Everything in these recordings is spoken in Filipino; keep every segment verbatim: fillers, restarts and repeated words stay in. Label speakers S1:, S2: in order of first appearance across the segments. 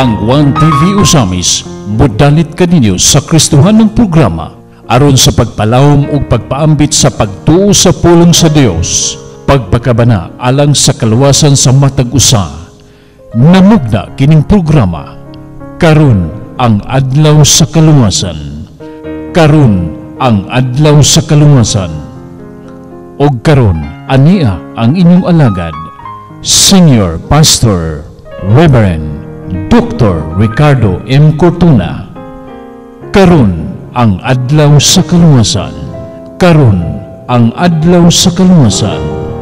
S1: Ang One T V Usamis modalit kaninyo sa Kristohan ng programa aron sa pagpalawom ug pagpaambit sa pagtuo sa pulong sa Dios, pagpakabana alang sa kaluwasan sa matag usa. Namugna kining programa karon ang adlaw sa kaluwasan. Karon ang adlaw sa kaluwasan. Og karon ania ang inyong alagad, Senior Pastor Reverend Doctor Ricardo M. Cortuna. Karon ang adlaw sa kaluwasan. Karon ang adlaw sa kaluwasan.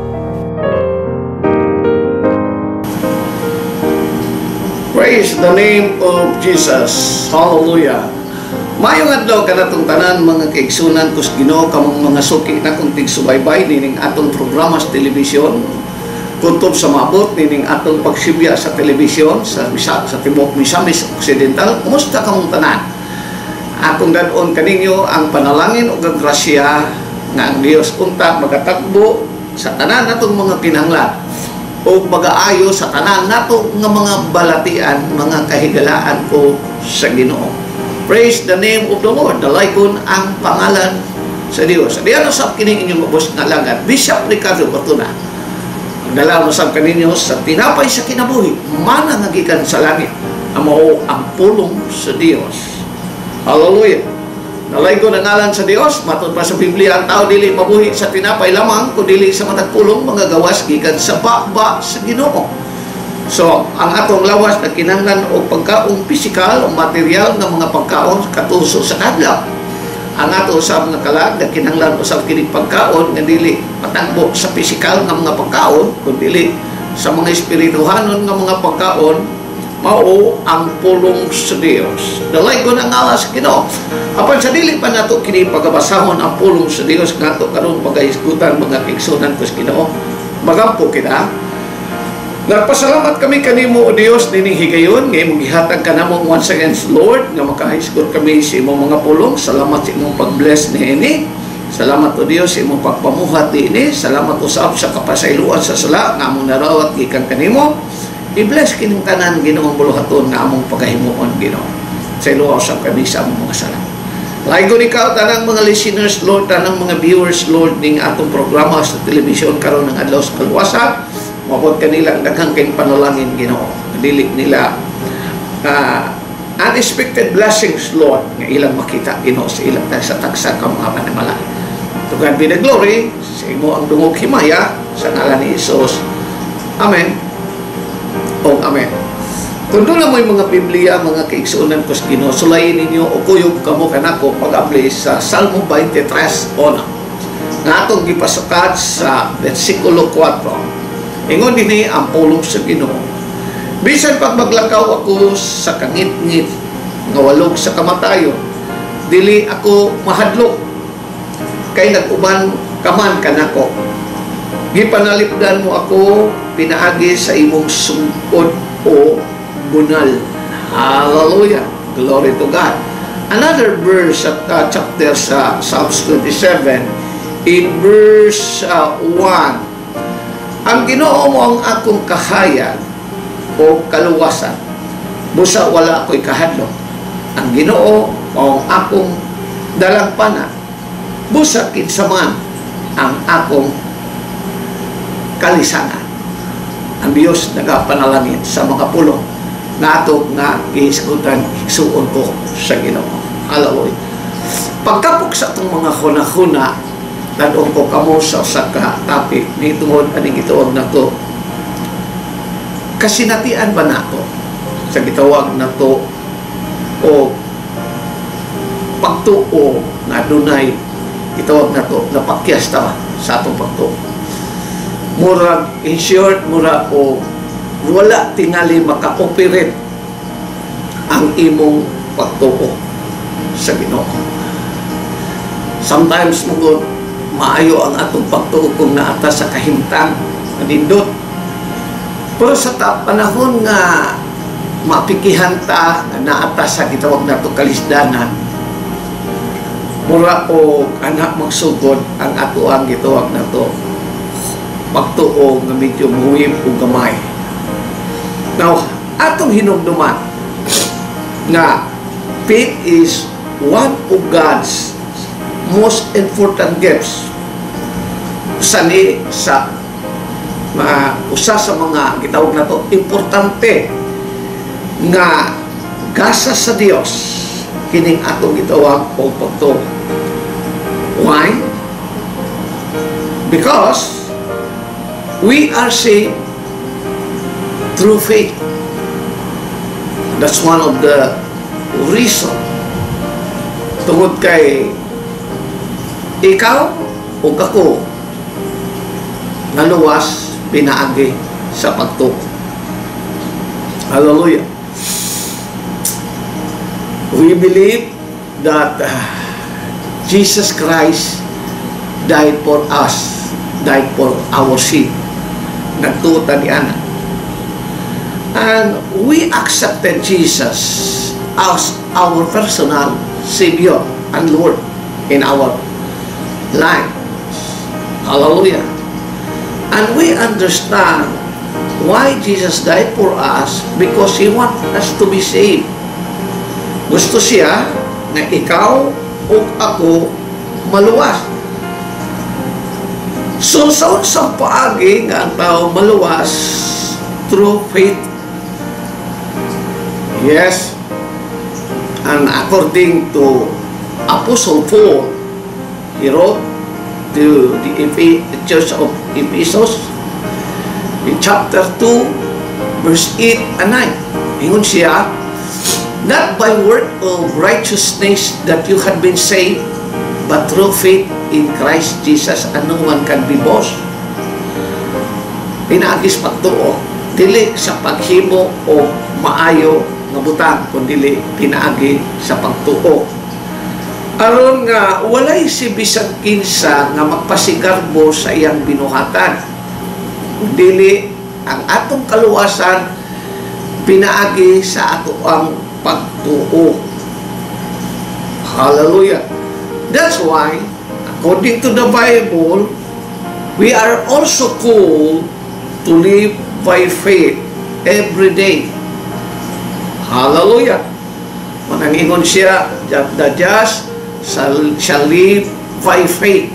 S2: Praise the name of Jesus. Hallelujah. Mayong adlaw kanatong tanan mga kaigsunan kus Ginoo kamong mga suki na kung tigsubaybay nining atong programa sa telebisyon. Kutob sa maabot nining atong pagsibya sa telebisyon sa Misa, sa Tibok Misamis Occidental. Kumusta kamong tanan? Akong dadon kaninyo ang panalangin ug grasya nga ang Dios unta magatakbo sa tanan natong mga kinahanglan o mag-aayo sa tanan nato nga mga balatian, mga kahigalaan ko sa Ginoo. Praise the name of the Lord. Dalaykon ang pangalan sa Dios. Diyan usab kini inyong ubos nga langad, Bishop Ricardo Cortuna. Dalaw usab kaninyo sa tinapay sa kinabuhi, mana nga gikan sa langit, amo ang pulong sa Dios. Hallelujah. Dalaykon ang ngalan sa Dios, matod pa sa Biblia ang tao dili mabuhi sa tinapay lamang kundi sa matag pulong mga gawas gikan sa baba sa Ginoo. So, ang atong lawas na kinahanglan og pagkaon pisikal o material ng mga pagkaon katuso sa kadlaw. Ang ato usab nga kalag na kinahanglan usab kining pagkaon nga dili matangbo sa pisikal nga mga pagkaon kundi sa mga espirituhanon nga mga pagkaon mao ang pulong sa Dios. Dalaykon ang ngalan sa Ginoo. Apan sa dili pa nato kini pagabasahon ang pulong sa Dios ngadto karon pagahisgutan mga kaigsunan kus Ginoo. Magampo kita. Nagpasalamat kami kanimo o Dios nining higayon nga imong gihatag kanamong once again Lord nga makahisgot kami sa imong mga pulong. Salamat sa imong pag-bless niini. Salamat o Dios sa imong pagpamuhat niini. Salamat usab sa kapasayloan sa sala nga among narawat gikan kanimo. I-bless kining tanan Ginoong buluhaton nga among pagahimuon Ginoo. Saylo usab kami sa among mga sala. Laygon ikaw tanang mga listeners Lord, tanang mga viewers Lord ning atong programa sa telebisyon karon ng adlaw sa kaluwasan. Mabot kanila ang daghang kayong panalangin Ginoo. Dili nila uh, unexpected blessings Lord nga ilang makita Ginoo sa ilang sa taksa ka mga panamala. To God be the glory. Sa imo ang dungog himaya sa ngalan ni Jesus. Amen. O Amen. Kung doon lang mo yung mga Biblia, mga kaigsunan ko sa Ginoo, sulayin ninyo o kuyog kamo kanako pag-apply sa Salmo twenty-three one. Nga atong gipasukat sa versikulo four. Ingon dinhi ang pulong sa Ginoo. Bisan pag maglakaw ako sa kangit-ngit nga walog sa kamatayon, dili ako mahadlok kay nag-uban kaman kanako. Gipanalipdan mo ako pinaagi sa imong sungkod o bunal. Hallelujah. Glory to God. Another verse at uh, chapter sa Psalms twenty-seven in verse uh, one. Ang Ginoo mo ang akong kahayag o kaluwasan. Busa wala ako'y kahadlok. Ang Ginoo mo ang akong dalampana. Busa kinsaman ang akong kalisangan. Ang Diyos nagapanalangin sa mga pulong na ato nga gihisgutan higsuon ko sa Ginoo. Hallelujah. Pagkapok sa itong mga huna-huna dadong ko kamo sa usa ka topic ni tungod aning gitawag nato kasinatian ba nato sa gitawag nato o pagtuo na dunay gitawag nato na pakyas ta sa atong pagtuo. Murag in short mura o wala tingali maka-operate ang imong pagtuo sa Ginoo. Sometimes mugod maayo ang atong pagtuo kung naata sa kahimtang nindot. Pero sa ta panahon nga mapikihan ta nga naata sa gitawag nato kalisdanan, mura o anak magsugod ang ato ang gitawag nato pagtuo nga medyo muhim o gamay. Now, atong hinumduman nga faith is one of God's most important gifts. Sani sa uh, usa sa mga gitawag na to importante nga gasa sa Dios kining atong gitawag og pagtuo. Why? Because we are saved through faith. That's one of the reason. Tungod kay ikaw o ako naluwas pinaagi sa pagtuo. Hallelujah. We believe that uh, Jesus Christ died for us, died for our sin. Nagtuo ta ni ana. And we accepted Jesus as our personal Savior and Lord in our life. Hallelujah. And we understand why Jesus died for us, because He wants us to be saved. Gusto siya na ikaw o ako maluwas. So, sa unsang paagi nga ang tao maluwas through faith. Yes. And according to Apostle Paul, he wrote to the, the Church of Ephesus in chapter two, verse eight and nine. Ingon siya, not by word of righteousness that you had been saved, but through faith in Christ Jesus, and no one can be boast. Pinagis pagtuo, dili sa paghimo o maayo nga butang, kundi pinaagi sa pagtuo. Aron nga walay si bisag kinsa nga magpasigarbo sa iyang binuhatan. Dili ang atong kaluwasan pinaagi sa ato ang pagtuo. Hallelujah. That's why, according to the Bible, we are also called to live by faith every day. Hallelujah. Manangingon siya, the just shall, shall live by faith.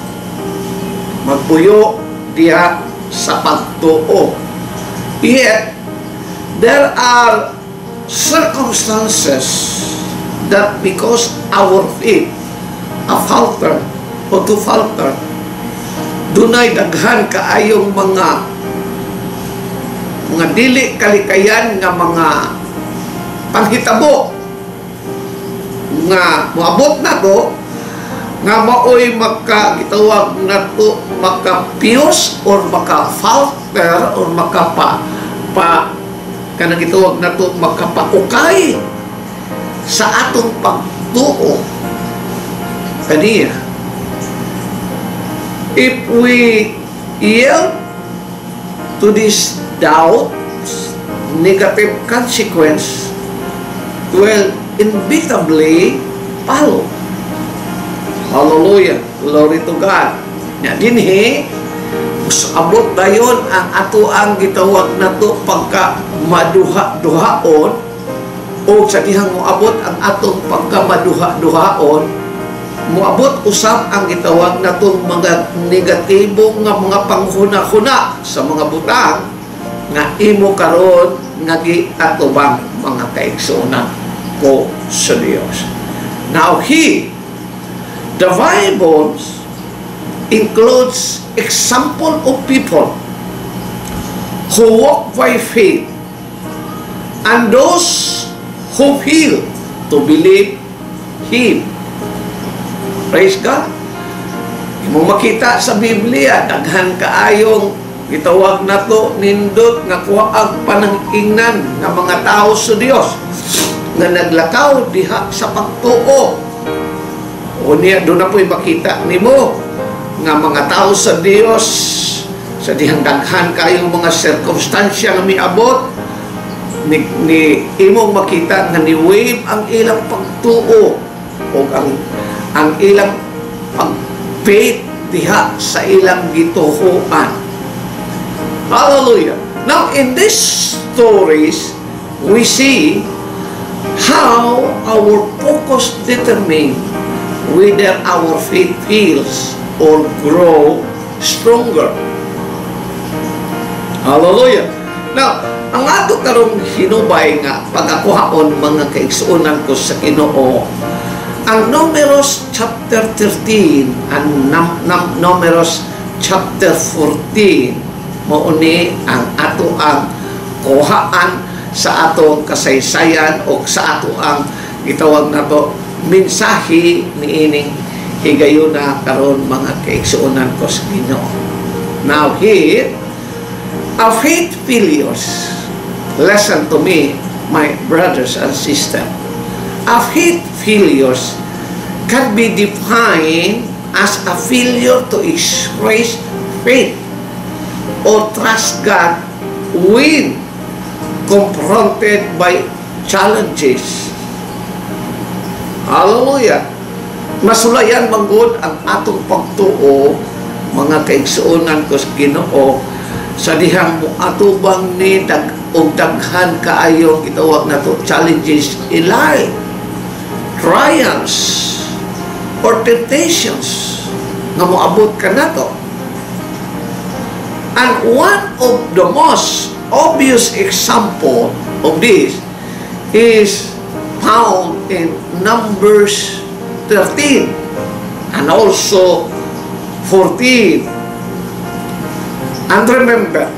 S2: Magpuyo diha sa pagtuo. Yet, there are circumstances that because our faith a falter o to falter, dunay daghan kaayong mga mga dili kalikayan nga mga panghitabo nga moabot na to nga maoy maka gitawag na to maka-pius or maka-falter or makapa pa kanang gitawag na to makapaukay sa atong pagtuo kaniya. If we yield to this doubt, negative consequence will inevitably follow. Hallelujah. Glory to God. Nya dinhi abot dayon ang ato ang gitawag na to pagka maduha-duhaon o sa dihang moabot ang atong pagka maduha-duhaon, moabot usab ang gitawag na tong mga negatibo nga mga panghuna-huna sa mga butang nga imo karon nga giatubang mga kaigsuonan ko sa Dios. Now he, the Bible includes example of people who walk by faith and those who feel to believe Him. Praise God. Imo makita sa Biblia, daghan kaayong gitawag na to nindot nga kuwaag panangingnan nga mga tao sa Dios nga naglakaw diha sa pagtuo. O niya, doon na po'y makita nimo nga mga tao sa Dios sa dihang daghan kayong mga sirkumstansya nga miabot ni, ni imong makita nga ni-wave ang ilang pagtuo o ang ang ilang pag-faith diha sa ilang gituhuan. Hallelujah. Now in these stories we see how numerous determine whether our faith feels or grow stronger. Hallelujah. Now, ang ato karong hinubay nga pagakuhaon mga kaigsuonan ko sa Ginoo, ang Numbers chapter thirteen and num, num, Numbers chapter fourteen mauni ang ato ang kuhaan sa ato kasaysayan o sa ato ang gitawag na to mensahe niining higayuna karon mga kaigsuonan ko sa Ginoo. Now here, a faith failures. Listen to me, my brothers and sisters. A faith failures can be defined as a failure to express faith or trust God when confronted by challenges. Hallelujah. Masulayan manggod ang atong pagtuo mga kaigsuonan ko sa Ginoo sa dihang mo atubang ni dag og daghan kaayo gitawag na to challenges in life, trials or temptations nga moabot ka na to. And one of the most obvious example of this is found in Numbers thirteen and also fourteen. And remember,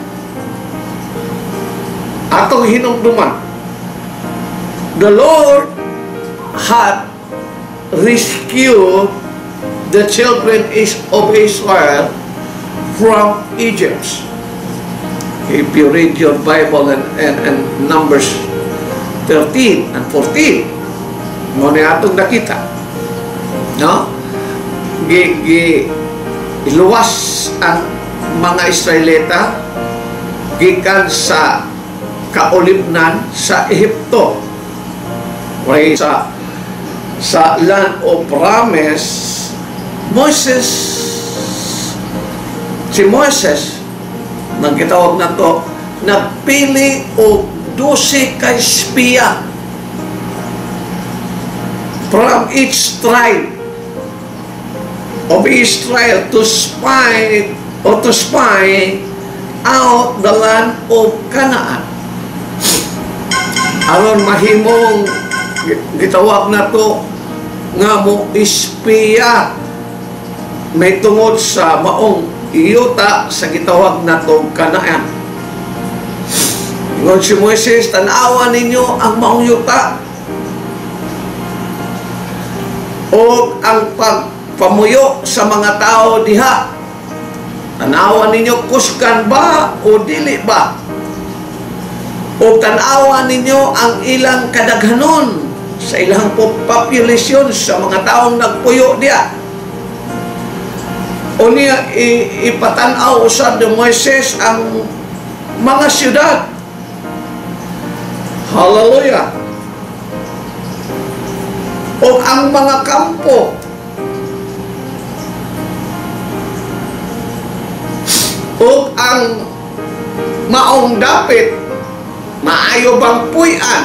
S2: atong hinumduman, the Lord had rescued the children of Israel from Egypt. If you read your Bible and, and, and Numbers thirteen and fourteen, mo na atong nakita, no? Gi, gi, iluwas ang mga Israelita gikan sa kaulibnan sa Ehipto, right? sa sa land of promise. Moses, si Moses nagkitawag na to, nagpili o dose ka espiya from each tribe of Israel to spy o to spy out the land of Canaan. Aron mahimong gitawag na to nga mo espiya may tungod sa maong iyuta sa gitawag na to Canaan. Ngon si Moises, tanawan ninyo ang maong yuta o ang pagpamuyo sa mga tao diha. Tanawan ninyo kuskan ba o dili ba? O tanawan ninyo ang ilang kadaghanon sa ilang populasyon sa mga taong nagpuyo diya. O niya ipatanaw usab ni Moises ang mga siyudad. Hallelujah. O ang mga kampo. O ang maong dapit, maayo bang puy-an.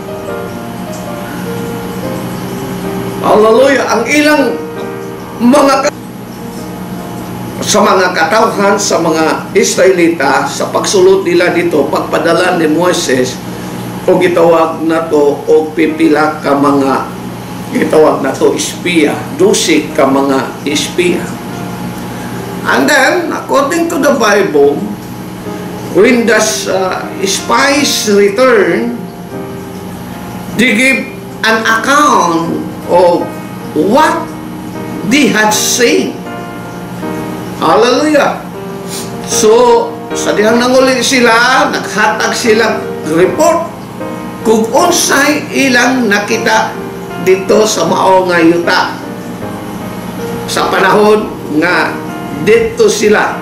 S2: Hallelujah. Ang ilang mga sa mga katawhan sa mga Israelita sa pagsulod nila dito, pagpadala ni Moises o gitawag na to o pipila ka mga gitawag na to espiya, dusik ka mga espiya. And then, according to the Bible, when the uh, spies return, they give an account of what they had seen. Hallelujah! So, sa dihang nanguli sila, naghatag silang report kung unsay ilang nakita dito sa mao nga yuta sa panahon nga dito sila.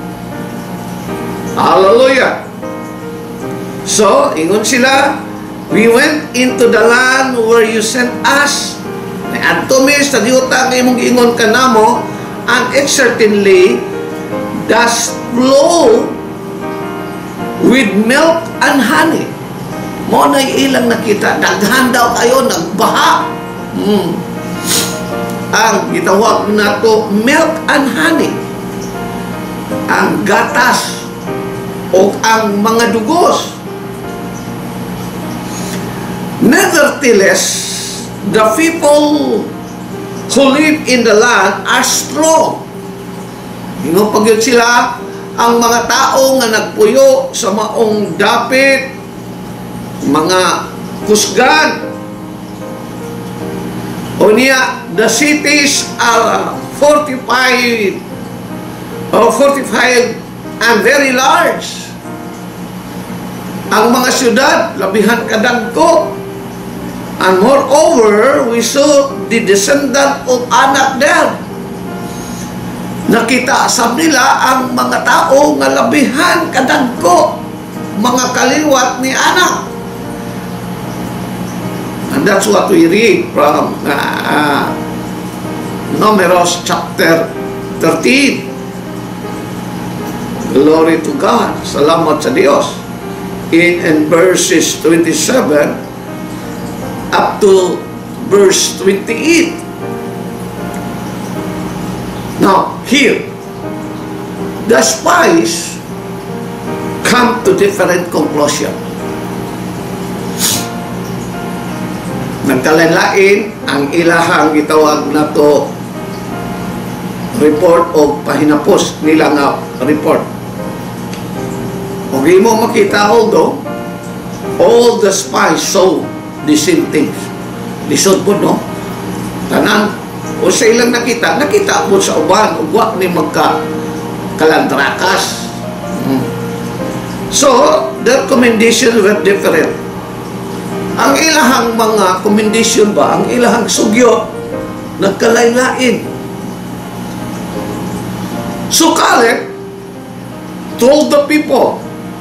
S2: Hallelujah! So, ingon sila, we went into the land where you sent us. At tumis, na diuta ng imong ingon ka namo, and it certainly does flow with milk and honey. Mo na ilang nakita, daghan daw kayo, nagbaha, mm, ang gitawag nato milk and honey, ang gatas o ang mga dugos. Nevertheless, the people who live in the land are strong. Ingo pagyud sila ang mga tao nga nagpuyo sa maong dapit, mga kusgan. O niya, the cities are fortified or fortified and very large. Ang mga syudad, labihan kadagko. And moreover, we saw the descendant of Anak there. Nakita sab nila ang mga tao nga labihan kadagko, mga kaliwat ni Anak. And that's what we read from uh, uh, Numbers chapter thirteen. Glory to God. Salamat sa Diyos. In, in verses twenty-seven up to verse twenty-eight. Now, here, the spies come to different conclusion. Nagkalain-lain ang ilahang gitawag na to report o pahinapos nila nga report. Okay mo makita, although all the spies saw the same things. Lisod po, no? Tanan, o sa ilang nakita, nakita po sa uban, ugwak ni magka kalandrakas. Hmm. So, their commendations were different. Ang ilahang mga commendation ba, ang ilahang sugyo, nagkalay-lain. So, Caleb told the people,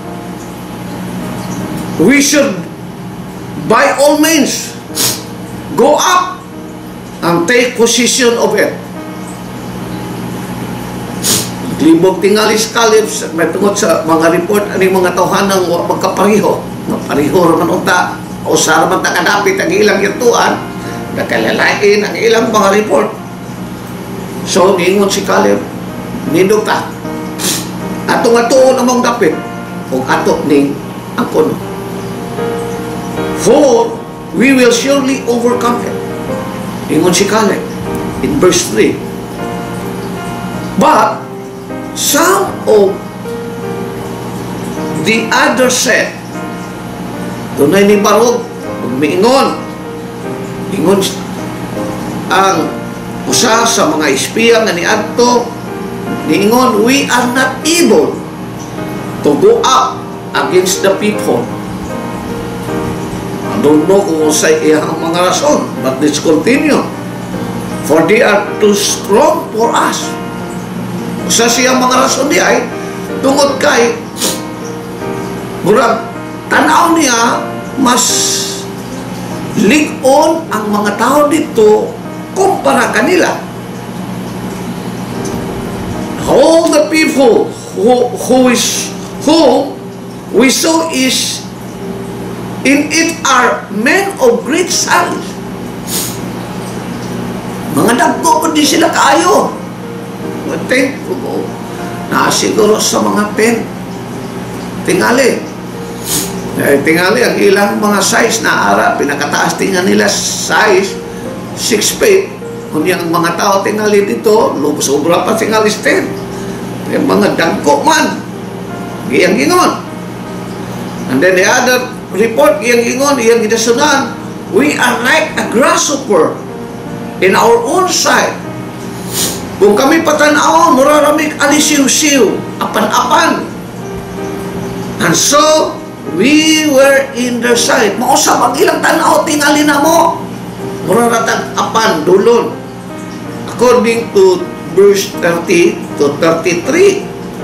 S2: we should by all means go up and take possession of it. Libog tingali si Caleb, may tungod sa mga report ani mga tawhanang magkapariho, pariho raman unta o sa raman ta kadapit ang ilang yatuan, nakalalain ang ilang mga report. So niingon si Caleb, nindog ta atong atuon among dapit ug ato ning ang kuno. For we will surely overcome it. Ingon si Caleb in verse three. But some of the other said, dunay ni barog, umiingon, ingon ang usa sa mga espiya nga niadto, niingon, we are not able to go up against the people. I don't know kung sa iyang mga rason, but let's continue. For they are too strong for us. Sa siyang mga rason di ay tungod kay murag tanaw niya mas lig-on ang mga tao dito kumpara kanila. All the people who, who is who we saw is in it are men of great size. Mga dagko po di sila kaayo. Think ko na siguro sa mga ten tingali. Eh, tingali ang ilang mga size na ara pinakataas tinga nila size six feet. Kung yung mga tao tingali dito, sobra pa tingali ten. Yung mga dagko man, giyang gingon. And then the other report, iyang ingon, iyang gidasunan, we are like a grasshopper in our own sight. Kung kami patanaw, muraramik alisiw-siw, apan-apan. And so, we were in their sight. Mausap ang ilang tanaw, tingali na mo. Muraratag apan, dulon. According to verse thirty to thirty-three.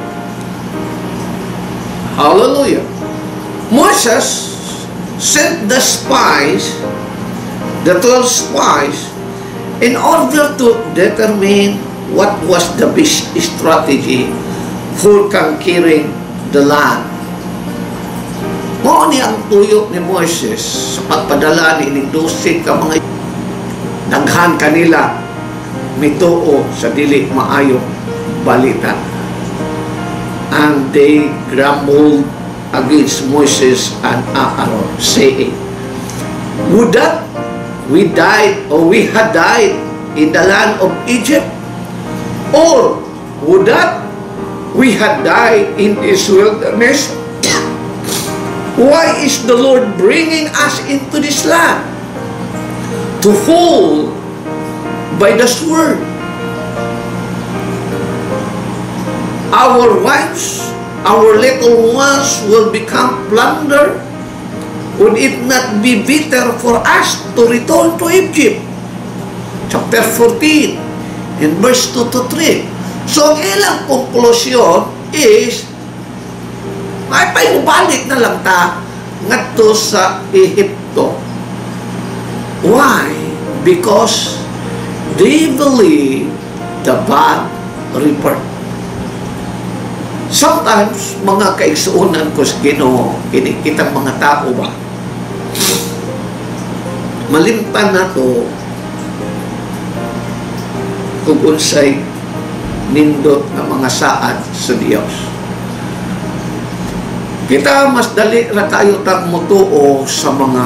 S2: Hallelujah. Moses sent the spies, the twelve spies, in order to determine what was the best strategy for conquering the land. Mao ni ang tuyo ni Moses sa pagpadala ni dosig ka mga daghan kanila mituo sa dili maayo balita, and they grumbled against Moses and Aaron, saying, would that we died or we had died in the land of Egypt, or would that we had died in this wilderness? Why is the Lord bringing us into this land to fall by the sword? Our wives, our little ones will become plunder. Would it not be better for us to return to Egypt? Chapter fourteen, in verse two to three. So, ang ilang konklusyon is, ay paibalik na lang ta ngadto sa Ehipto. Why? Because they believe the bad report. Sometimes, mga kaigsuunan ko sa Ginoo, kinikitang mga tao ba, malimtan na to kung unsay nindot na mga saad sa Diyos. Kita mas dali ra kayo tang mutuo sa mga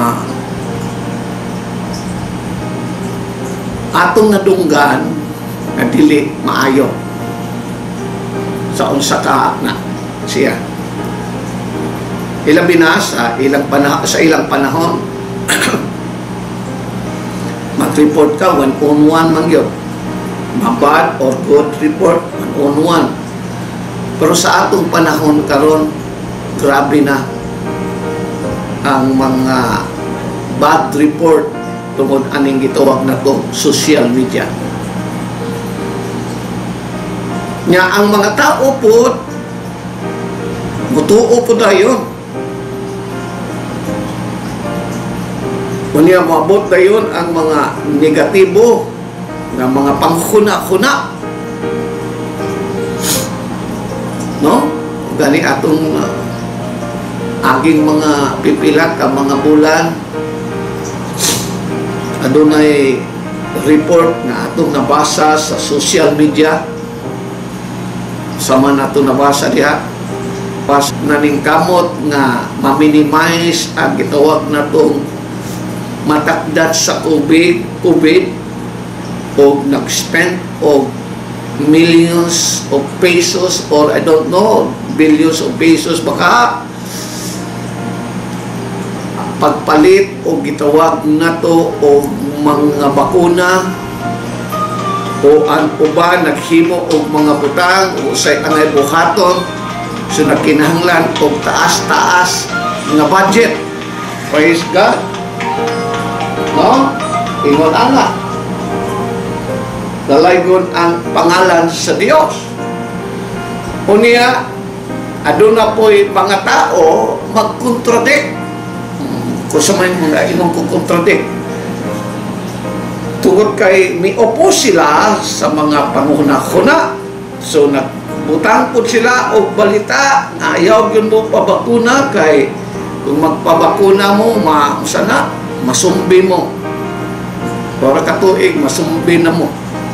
S2: atong nadunggan na dili maayo sa unsa ka na siya. Ilang binasa, ilang panahon, sa ilang panahon, mag-report ka, one on one man yun. Mabad or good report, one on one. Pero sa atong panahon karon, grabe na ang mga bad report tungod aning gitawag na to social media. Nya ang mga tao po mutuo po dayon. Unya maabot dayon ang mga negatibo nga mga panghuna-huna. No? Gani atong uh, aging mga pipilat ka mga bulan adunay report nga atong nabasa sa social media. Sama na ito nabasa diha, pas naningkamot nga ma-minimize ang gitawag na itong matakdat sa COVID, COVID o nag-spend o millions of pesos or I don't know, billions of pesos baka pagpalit o gitawag na to o mga bakuna o ang uban naghimo og mga butang o say anay buhaton, so nagkinahanglan og taas-taas nga budget. Praise God. No? Ingon ana. Dalaygon ang pangalan sa Dios. Unya aduna po'y mga tao mag-contradict. Kung sa may mga inong kukontradict. Tungod kay mi-opo sila sa mga panghuna-huna. So, nagbutang po sila o balita na ayaw yun mo pabakuna kay kung magpabakuna mo, ma, sana, masumbi mo. Para katuig, masumbi na mo.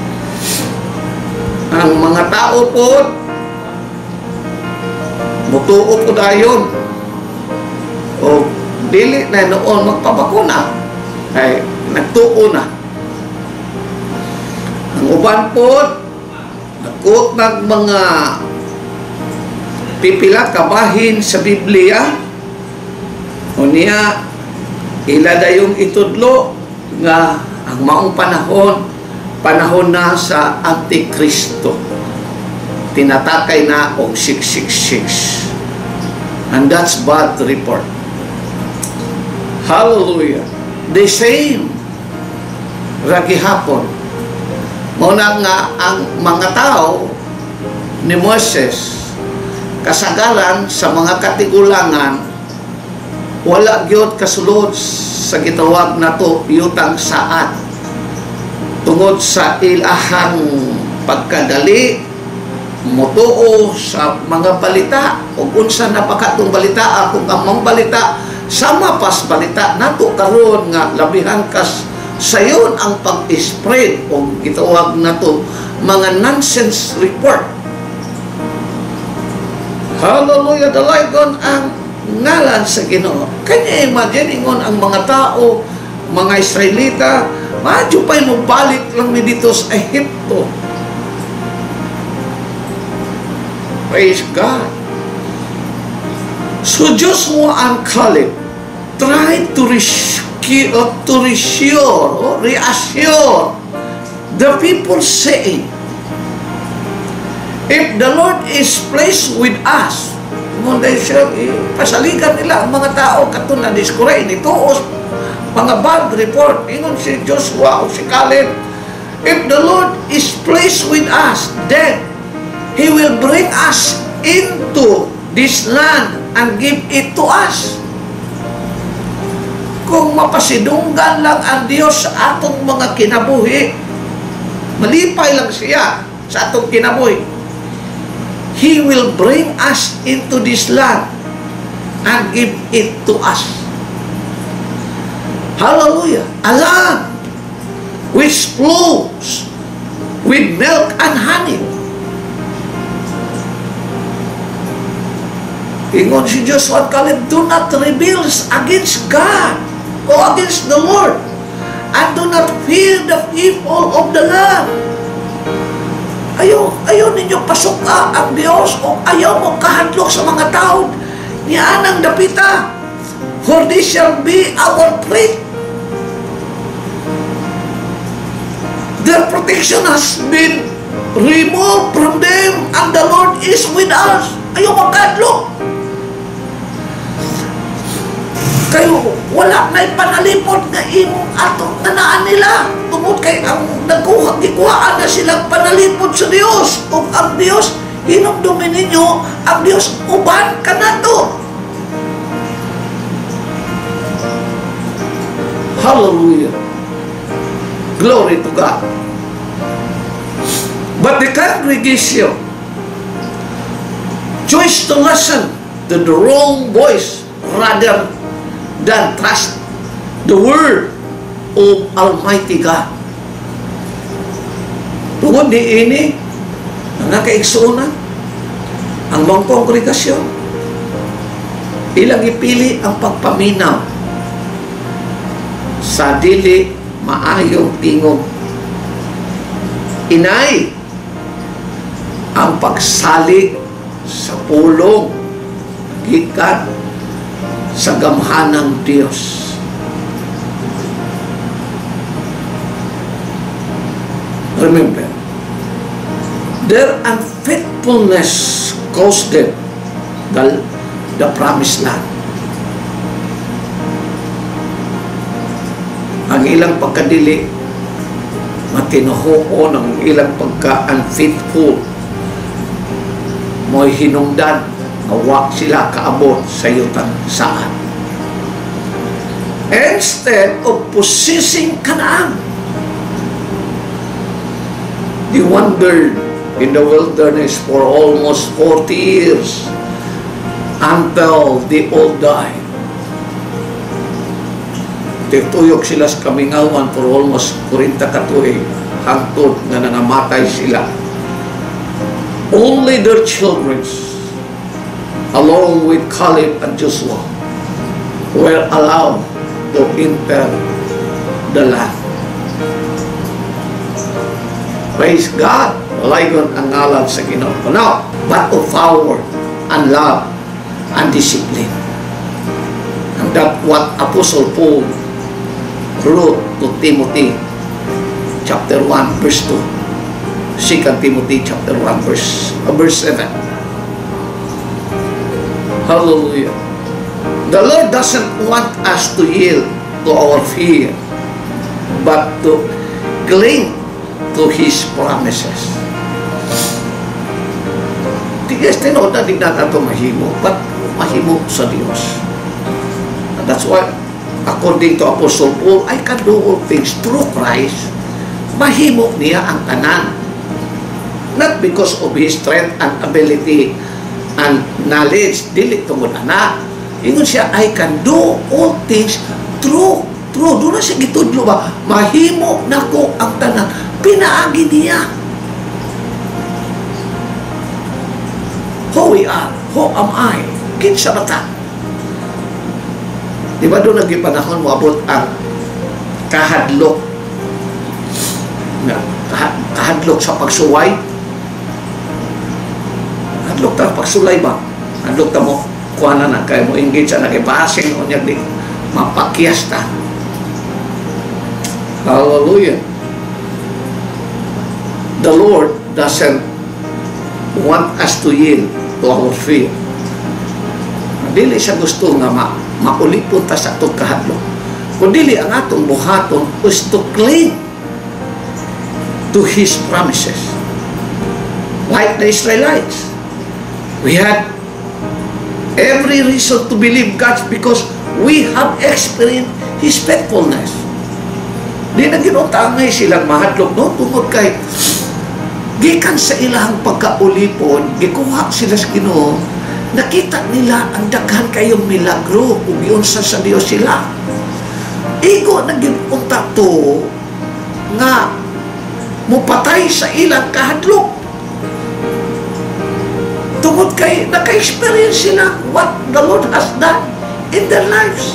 S2: Ang mga tao po, mutuo po dayon. O, dili na noon magpabakuna. Ay, nagtuo na. Ang uban po, nagkuot ng mga pipila kabahin sa Biblia, o niya, ilada yung itudlo nga ang maong panahon, panahon na sa Antikristo. Tinatakay na o six six six. And that's bad report. Hallelujah. The same ragi hapon. Muna nga ang mga tao ni Moses kasagaran sa mga katigulangan wala gyud kasulod sa gitawag nato yutang saad tungod sa ilahang pagkadali mutuo sa mga balita o unsa napakatong balita kung ang mga balita sama pas balita nato karon nga labihan kas Sayon ang pag-spread o gitawag na to mga nonsense report. Hallelujah, dalaygon ang ngalan sa Ginoo. Kanya imagine ingon ang mga tao, mga Israelita, madyo pa'y mabalik lang mi dito sa Ehipto. Praise God. So Joshua and Caleb tried to rescue, uh, to reassure, or reassure the people, saying, if the Lord is pleased with us, munday siya, eh, pasaligan nila ang mga tao kato na diskuray nito o mga bad report. Ingon si Joshua o si Caleb, if the Lord is pleased with us, then He will bring us into this land and give it to us. Kung mapasidunggan lang ang Diyos sa atong mga kinabuhi, malipay lang siya sa atong kinabuhi, He will bring us into this land and give it to us. Hallelujah. A land which flows with milk and honey. Ingon si Joshua at Caleb, do not rebel against God o against the Lord, and do not fear the people of the land. Ayaw, ayaw ninyo pasuka ang Diyos o ayaw mo kahadlok sa mga tao niya anang dapita, for this shall be our plate. Their protection has been removed from them, and the Lord is with us. Ayaw mo kahadlok. Kayo, wala na ipanalipod nga imong atong nanaan nila. Tungod kay ang nagkuha, gikuhaan na silang panalipod sa Diyos. O ang Diyos, hinumdumin ninyo, ang Diyos, uban ka na to. Hallelujah. Glory to God. But the congregation chose to listen to the wrong voice rather than trust the word of Almighty God. Tungod di ini, ang nakaigsunan, ang mga kongregasyon, ilang ipili ang pagpaminaw sa dili maayong tingog. Inay ang pagsalig sa pulong gikan sa gamhanang Diyos. Remember, their unfaithfulness cost them the, the promised land. Ang ilang pagkadili, matinuhoon ang ilang pagka-unfaithful, mo'y hinungdan, awak sila kaabot sa yutan saan. Instead of possessing Canaan, they wandered in the wilderness for almost forty years until they all died. Tituyok sila sa kamingawan for almost forty katuig hangtod nga nangamatay sila. Only their children, along with Caleb and Joshua, were allowed to enter the land. Praise God. Laygon ang ngalan sa Ginoo. Now, but of power and love and discipline. And that what Apostle Paul wrote to Timothy chapter one verse two. Second Timothy chapter one verse, uh, verse seven. Hallelujah. The Lord doesn't want us to yield to our fear, but to cling to His promises. Tigas tinod na di natin ito mahimo, but mahimo sa Diyos. And that's why, according to Apostle Paul, I can do all things through Christ. Mahimo niya ang tanan. Not because of his strength and ability and knowledge, dili tungod ana. Ingon siya, I can do all things through True, doon na siya gitudlo ba? Mahimo na ko ang tanan. Pinaagi niya. Who we are? Who am I? Kinsa bata? Di ba doon nagipanahon mo abot ang kahadlok? Kahadlok sa pagsuway? Hadlok ta pagsulay ba? Hadlok ta mo kuha na na kayo mo engage sa nagipasing o niya di mapakyas ta. Hallelujah. The Lord doesn't want us to yield to our fear. Dili siya gusto nga ma maulipon ta sa atong kahadlok. Kung dili ang atong buhaton is to cling to His promises. Like the Israelites, we had every reason to believe God because we have experienced His faithfulness. Di na ginutangay silang mahadlok, no? Tungod kay gikan sa ilang pagkaulipon, gikuha sila sa Ginoo, nakita nila ang daghan kayong milagro kung yun sa sa Dios sila. Igo na gipunta to nga mupatay sa ilang kahadlok. Tungod kay naka-experience sila what the Lord has done in their lives.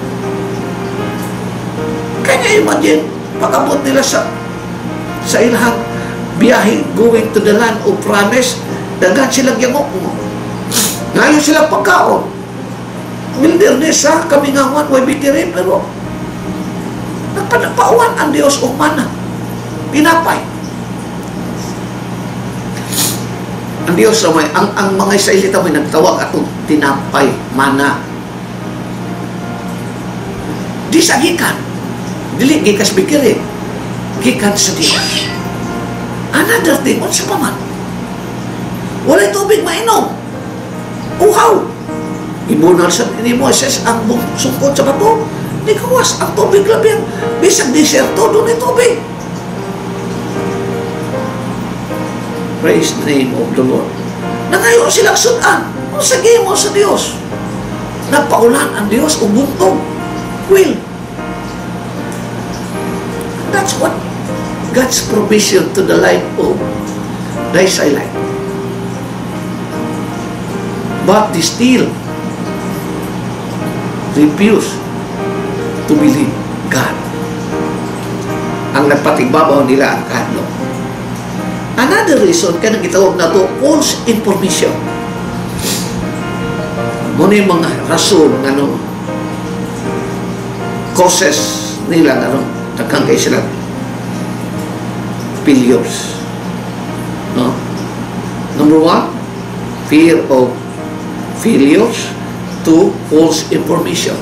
S2: Kaya imagine, pag-abot nila sa sa ilang biyahe going to the land of promise, dagan silang yamok mo. Ngayon silang pagkaon. Wilderness ha, kamingawan, way bikiri, pero nagpanagpauan ang Diyos o mana. Pinapay. Ang Diyos na may, ang, ang mga Israelita may nagtawag atong tinapay, mana. Di sa gikan. Dili, gikas bikiri. Gikan sa Diyos. Another thing, what's pa man? Wala'y tubig mainom. Uhaw. Ibunal sa ni Moses ang sungkot sa bato. Di kawas, ang tubig labing. Bisag diserto, doon ay tubig. Praise the name of the Lord. Nangayon silang sudan. Kung sige mo sa Diyos. Nagpaulan ang Diyos o buntog. Will. That's what God's provision to the life of the Israelite. But they still refuse to believe God. Ang nagpatigbabaw nila ang kahadlok. Another reason, kaya nagitawag na ito, false information. Muna yung mga rason, ano, causes nila, ano, nagkangkay sila failures. No? Number one, fear of failures. Two, false information.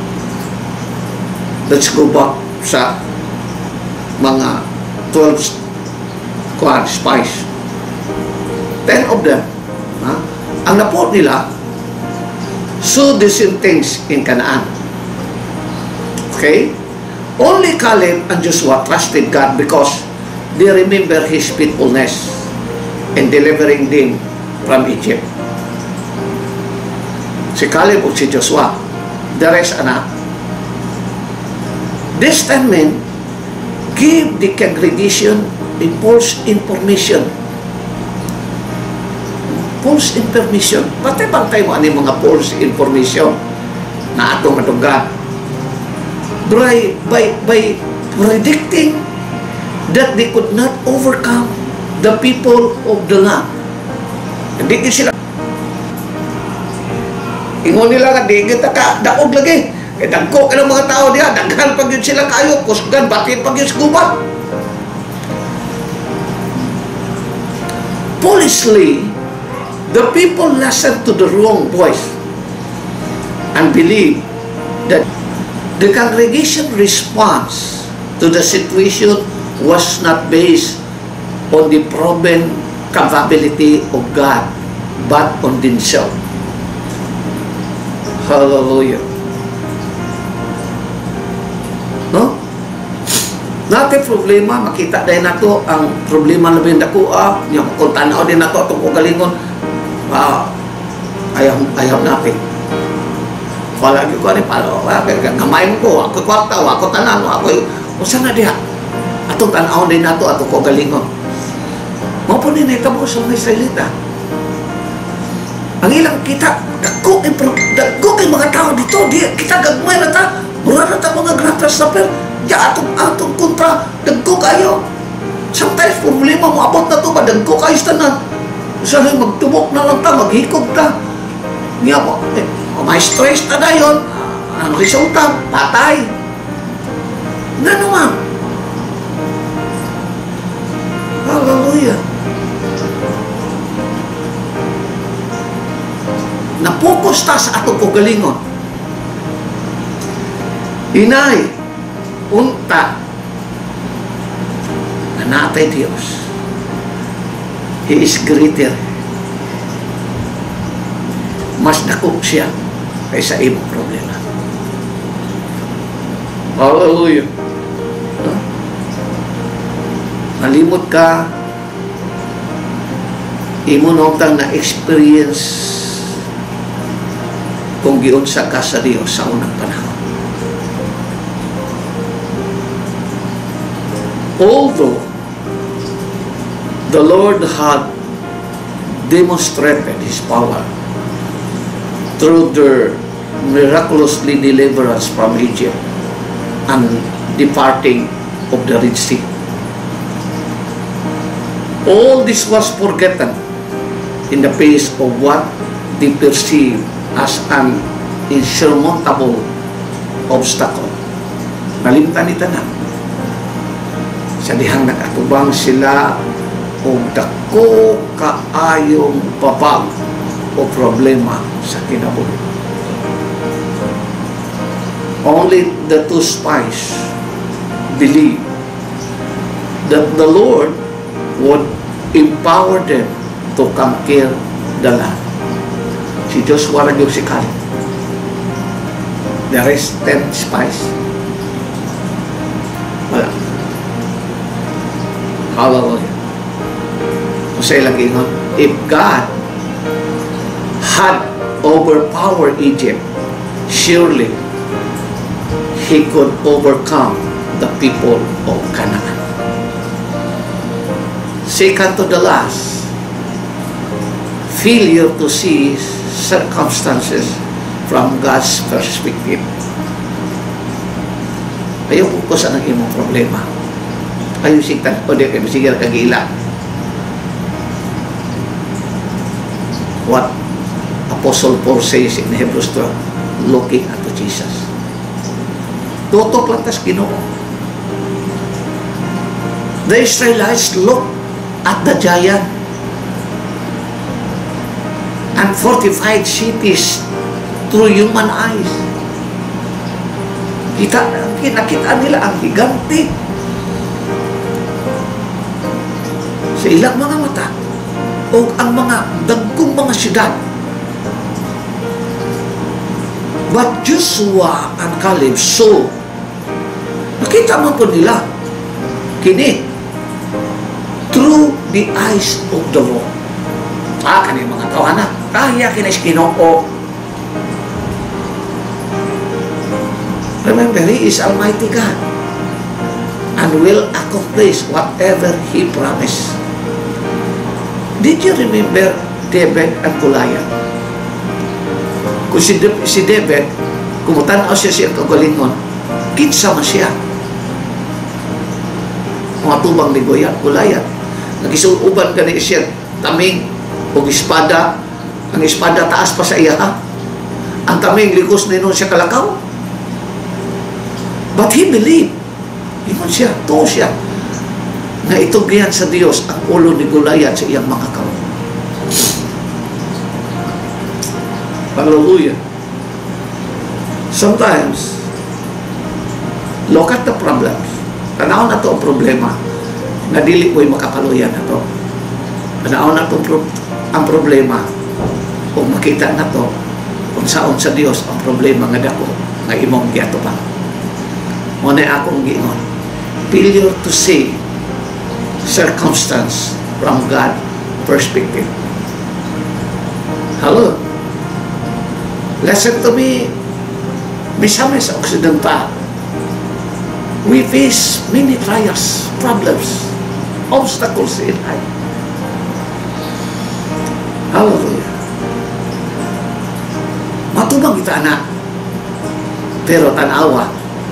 S2: Let's go back sa mga twelve squad spies. Ten of them, ha? Ang naport nila, so the same things in Canaan. Okay? Only Caleb and Joshua trusted God because they remember His faithfulness in delivering them from Egypt. Si Caleb o si Joshua, the rest anak. This time men give the congregation a false information. False information. Pati bantay mo ano yung mga false information na atong matugan. By, by, by predicting that they could not overcome the people of the land. Hindi sila. Ingon nila nga, di kita ka, daog lagi. E dagko ka ng mga tao diya, daghan pag yun sila kayo, kusgan, batin pag yun sigubat. Foolishly, the people listen to the wrong voice and believe that the congregation response to the situation was not based on the proven capability of God, but on themselves. Hallelujah. No? Natin problema, makita dahil na to ang problema labing dako, ah, yung kung tanaw din na to, itong kugalingon, ah, I have, I have nothing. Wala ko ni palo, gamay mo ko, ako kwarta, ako tanan, ako usa na diha. Atong tan-aw din nato ato ko galingon. Mao po ni nahitabo sa mga Israelita. Ang ilang kita, dagko kay dagko kay mga tao dito, di kita gagmay na ta. Mura na ta mga gratas na per. Di atong atong kontra, dagko kayo. Sometimes problema mo abot na to ba dagko kayo tanan. Usa na magtubok na lang ta, maghikog ta. Niya po, eh, may stress na dayon. Ang resulta, patay. Nga naman. Hallelujah. Napokus ta sa atong kugalingon. Inay, unta, na natay Diyos. He is greater. Mas dako siya kaysa imong problema. Hallelujah. Huh? Nalimot ka, imo notang na experience kung giunsa ka sa Dios sa unang panahon. Although the Lord had demonstrated His power through their miraculously deliverance from Egypt and departing of the Red Sea, all this was forgotten in the face of what they perceived as an insurmountable obstacle. Nalimtan ni tanan. Sa dihang nakatubang sila o dako kaayong babag o problema sa kinabuhi. Only the two spies believed that the Lord would empower them to conquer the land. Si Joshua rin yung si Caleb. The rest ten spies. Wala. Hallelujah. Kasi lang ingon, if God had overpowered Egypt, surely He could overcome the people of Canaan. Second to the last, failure to see circumstances from God's perspective. Ayaw po sa nang imong problema. Ayaw sigtan o di kayo sige kagila. What Apostle Paul says in Hebrews twelve, looking at Jesus. Tutok lang tas Ginoo. The Israelites looked at the giant and fortified cities through human eyes. Kita, nakita nila ang higante sa ilang mga mata o ang mga dagkong mga syudad. But Joshua and Caleb saw, nakita mo po nila kini through the eyes of the Lord. Ah, kanina mga tawana, kaya kinis Ginoo. Remember, He is Almighty God and will accomplish whatever He promised. Did you remember David and Goliath? Kung si, si David, kumutanaw siya siya kagalingon, kitsa man siya. Mga tubang ni Goliath. Nagisuuban ka ni siya, taming o espada. Ang espada taas pa sa iya, ha? Ang taming likos na siya kalakaw. But he believed. Iman siya, to siya, na itugyan sa Diyos ang ulo ni Goliath sa iyang mga kawan. Hallelujah. Sometimes, look at the problems. Tanaw na ito ang problema na dili ko'y makapaluyan na ito. Tanaw na ito ang problema kung makita na ito kung saan sa Diyos ang problema nga dako nga imong giato pa. Muna akong giingon. Failure to see circumstance from God perspective. Hello? Listen to me, Misama sa Occidental, we face many trials, problems, obstacles in life. Hallelujah. Matubang kita anak, pero tanawa,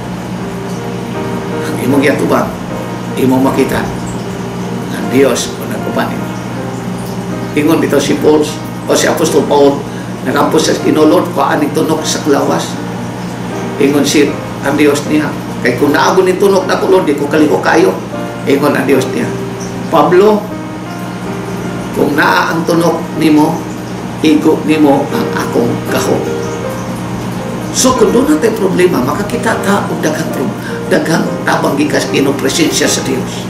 S2: ang imong yatubang, imong makita, ang Diyos kung nagkupanin. Ingon bitaw si Paul, o si Apostol Paul, nakampos sa inulod, kung tunok sa klawas. Ingon si ang Diyos niya, kay kung naago ni tunok na kulod, di ko kaliko kayo. Ingon ang Diyos niya, Pablo, kung naa ang tunok nimo, igo nimo ang akong kahon. So kung doon natin problema, makakita ta o daghang daghang tabang gikas kino presensya sa Diyos.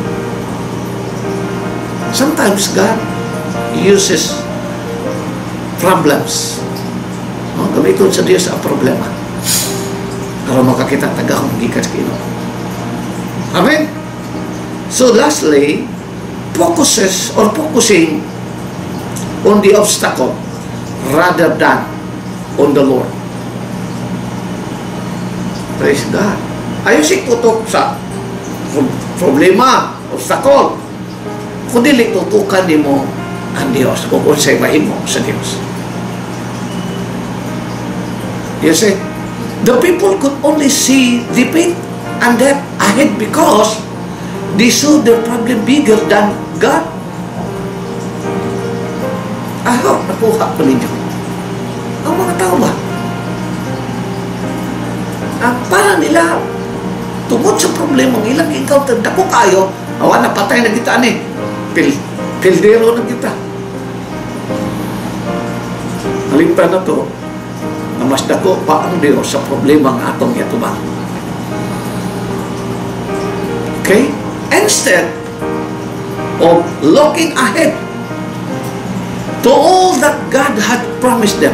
S2: Sometimes God uses problems. No? Gamiton sa Diyos ang problema para makakita tagahong gikas kino. Amen? So lastly, focuses or focusing on the obstacle rather than on the Lord. Praise God. Ayaw si tutok sa problema, obstacle. Kung dili tutukan ni mo ang Diyos, kung unsay mahimo sa Diyos. You see, the people could only see defeat and death ahead because they saw their problem bigger than God. I hope nakuha ko ninyo. Ang mga tao ba? Ah, para nila tungkol sa problema ng ilang encounter, dako kayo, awa na patay na kita ni. Pil, pildero na kita. Halimta na to, na mas dako pa ang Diyos sa problema ng atong yatubang. Okay? Instead of looking ahead to all that God had promised them.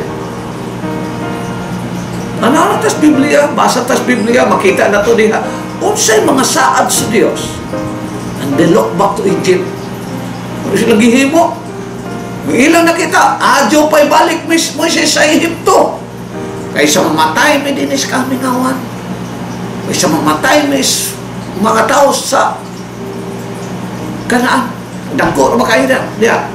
S2: Ano tas Biblia, basa tas Biblia, makita na to diha. Unsay mga saad sa Dios. And they look back to Egypt. Ano sila gihimo? Ilang nakita, adyo pa'y balik mismo siya sa Egypto. Kaysa mamatay, may dinis kami ngawan. Kaysa mamatay, may mga tao sa Kanaan. Dako na makaida. Diya.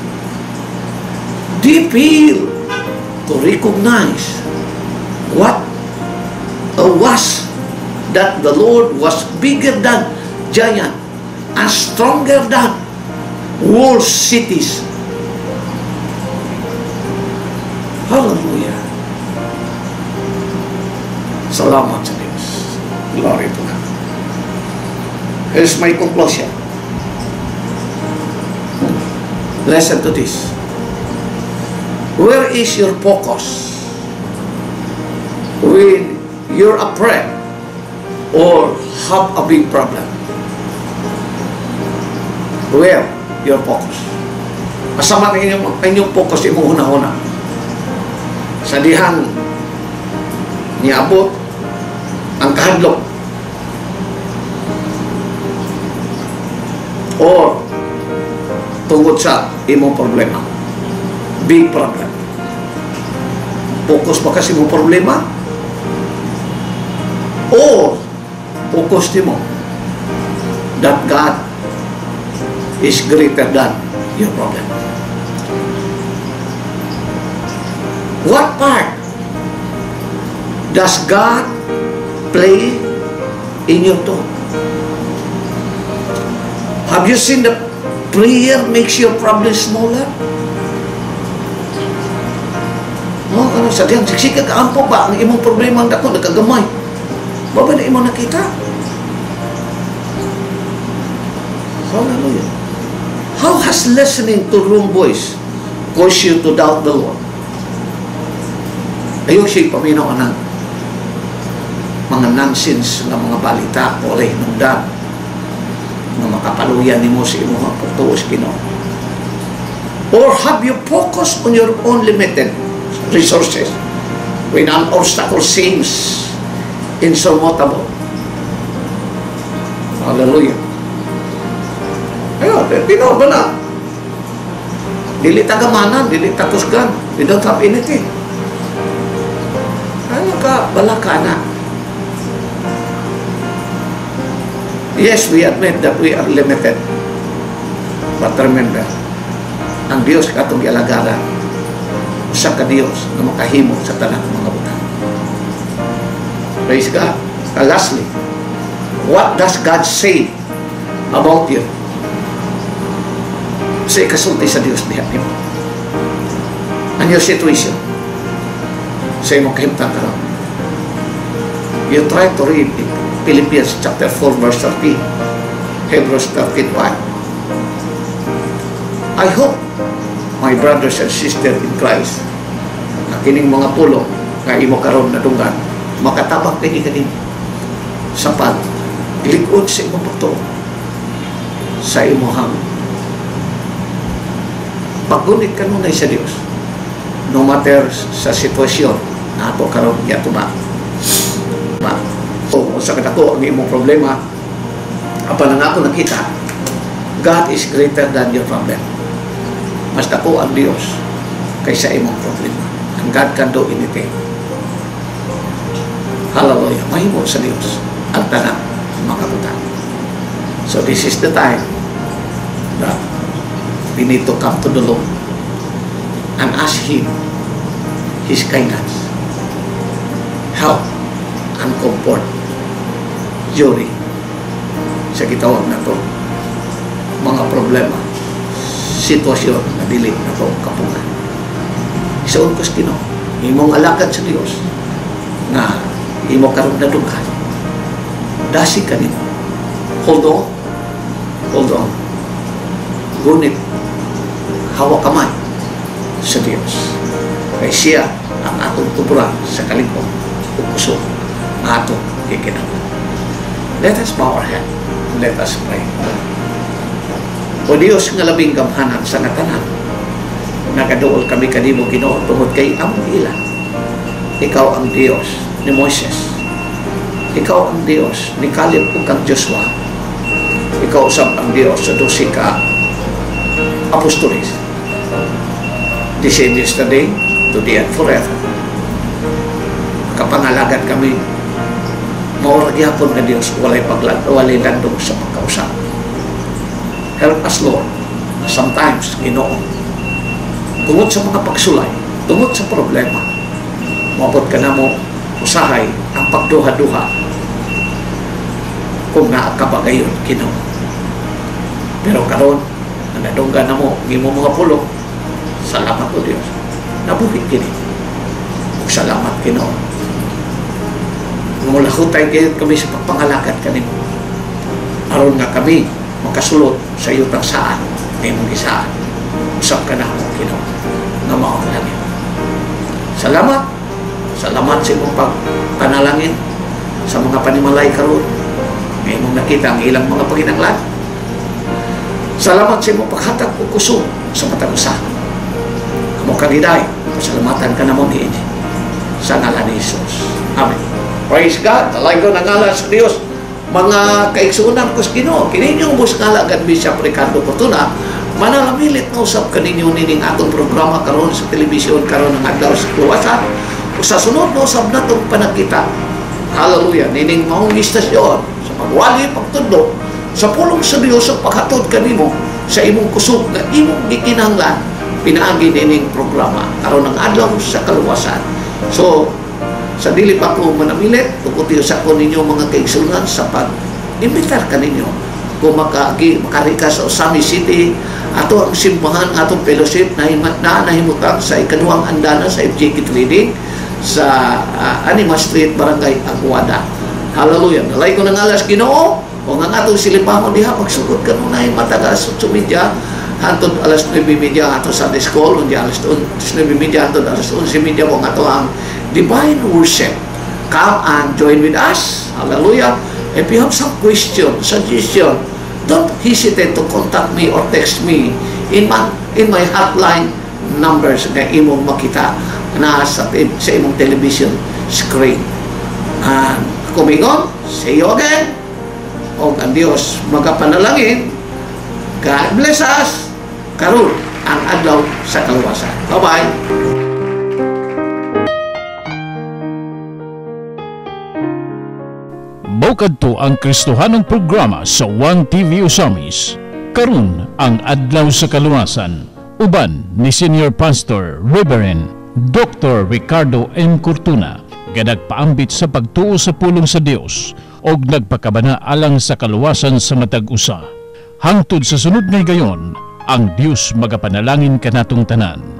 S2: They fail to recognize what uh, was that the Lord was bigger than giant and stronger than wall cities. Hallelujah. Salamat sa Diyos. Glory to God. Here's my conclusion. Listen to this. Where is your focus when you're afraid or have a big problem? Where your focus? Masama na inyong, inyong focus imong una-una. Sa dihang niabot ang kahadlok or tungkol sa imong problema, big problem. Focus ba kasi imong problema or focus mo that God is greater than your problem? What part does God play in your thought? Have you seen the prayer makes your problem smaller? No, ano, sa diyang siksika ka ampo ba ang imong problema ang dako nagkagamay? Ba ba na imong nakita? Hallelujah. How has listening to wrong voice caused you to doubt the Lord? Ayaw siya paminaw ng mga nonsense na mga balita o alay nungdan na makapaluyan ni mo sa imong pagtuos Ginoo. Or have you focused on your own limited resources when an obstacle seems insurmountable? Hallelujah. Ayun, tinaw ba na? Dili tagamanan, dili takusgan. We don't have anything. Ano ka? balaka na. Yes, we admit that we are limited. But remember, ang Diyos katong gialagaran, usa ka Diyos na makahimo sa tanang mga butang. Praise God. Uh, lastly, what does God say about you? Sa ikasulti sa Diyos diha nimo. Ang your situation sa imong kahimtang karon. You try to read it. Philippians chapter four verse thirteen, Hebrews thirteen one. I hope, my brothers and sisters in Christ, na kining mga pulong nga imo karon na dunggan, makatabang kini kanin sa paglikod sa imong buto, sa imong paggunit kanunay sa Dios, no matter sa sitwasyon na ato karon yato ba. Ba? O sa kadako ang imong problema, apan nga ako nakita, God is greater than your problem. Mas dako ang Dios kaysa imong problema. And God can do anything. Hallelujah. Mahimo sa Dios ang tanang mga butang. So this is the time that we need to come to the Lord and ask Him His kindness, help, and comfort during sa gitawag na to mga problema, sitwasyon na dili na to kapungan. Isaon ko sa Ginoo, imong alakad sa Dios na imo karon na dughan. Dasi ka nimo. Hold on. Hold on. Gunit hawak kamay sa Dios. Kay siya ang atong tuburan sa kalingkod o puso na atong ikinabang. Let us bow our head. Let us pray. O Dios nga labing gamhanan sa ngatanan, nagaduol kami kanimo Ginoo tungod kay among ila. Ikaw ang Dios ni Moises. Ikaw ang Dios ni Caleb ug kang Joshua. Ikaw usab ang Dios sa dose ka apostoles. The same yesterday, today and forever. Kapangalagan kami, maurag yapon na Diyos, walay paglag, walay landong sa pagkausap. Help us, Lord. Sometimes, Ginoo, tungod sa mga pagsulay, tungod sa problema, mabot ka na mo, usahay ang pagduha-duha kung naakabagayon, Ginoo. Pero karon, ang nadunggan na mo, ngimo mga pulong, salamat o Diyos. Nabuhi kini. Salamat Ginoo. Mula hutay kayo kami sa pagpangalakad kanimo. Aron nga kami makasulot sa iyong saan na imong isaan. Usap ka na mo Ginoo na maong langit. Salamat. Salamat sa imong pagpanalangin sa mga panimalay karon. May imong nakita ang ilang mga paginanglan. Salamat sa imong paghatag o kusog sa matag usa. Amo kagiday, pasalamatan ka namon ni Edi. Sa ngalan ni Jesus. Amen. Praise God. Talay ko na ngalan sa Diyos. Mga kaigsunan ko sa Ginoo, kininyong bus ngala gan Bishop Ricardo Fortuna, manalamilit na usap kaninyo nining atong programa karon sa telebisyon karon ng adlaw sa luwasan. O sa sunod na usap na itong panagkita. Hallelujah. Nining maong istasyon sa pagwali, pagtudlo, sa pulong sa Diyos sa paghatod kanimo sa imong kusog na imong gikinahanglan, pinaagi nining programa karon ng adlaw sa kaluwasan. So, sa dili pa ko manamilit, tukuti sa ko ninyo mga kaigsunan sa pag-imbitar ka ninyo kung makagi, makarika sa Osami City, ato ang simbahan, atong fellowship na, na nahimutang sa ikaduhang andana sa F J K Trading sa uh, Anima Street, Barangay Aguada. Hallelujah. Nalay ko ng alas Ginoo, o nga atong silipamon diha, magsugod ka nung na yung matagas sa media, hantod alas nueve media ato sa Sunday School, undi alas nueve media hantod alas onse media kung ato ang Divine Worship. Come and join with us. Hallelujah. If you have some question, suggestion, don't hesitate to contact me or text me in my, in my hotline numbers na imong makita na sa, sa imong television screen. And kumingon, see you again. O ang Diyos magapanalangin. God bless us. Karon ang adlaw sa kaluwasan. Bye-bye.
S1: Mokadto ang Kristohanong programa sa One T V Usamis. Karon ang adlaw sa kaluwasan. Uban ni Senior Pastor Reverend Doctor Ricardo M. Cortuna, ganagpaambit sa pagtuo sa pulong sa Dios og nagpakabana alang sa kaluwasan sa matag usa. Hangtod sa sunod ngay gayon, ang Dios magapanalangin kanatong tanan.